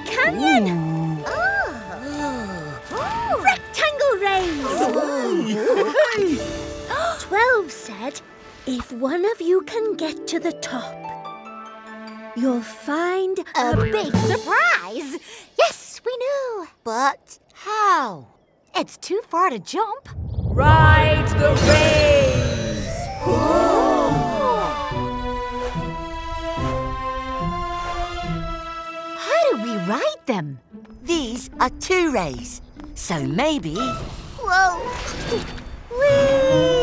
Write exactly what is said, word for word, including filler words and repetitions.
canyon! Oh. Rectangle race! Twelve said, if one of you can get to the top, you'll find A big surprise! Yes, we knew. But how? It's too far to jump. Ride the race! How do we ride them? These are two rays, so maybe... Whoa! Whee!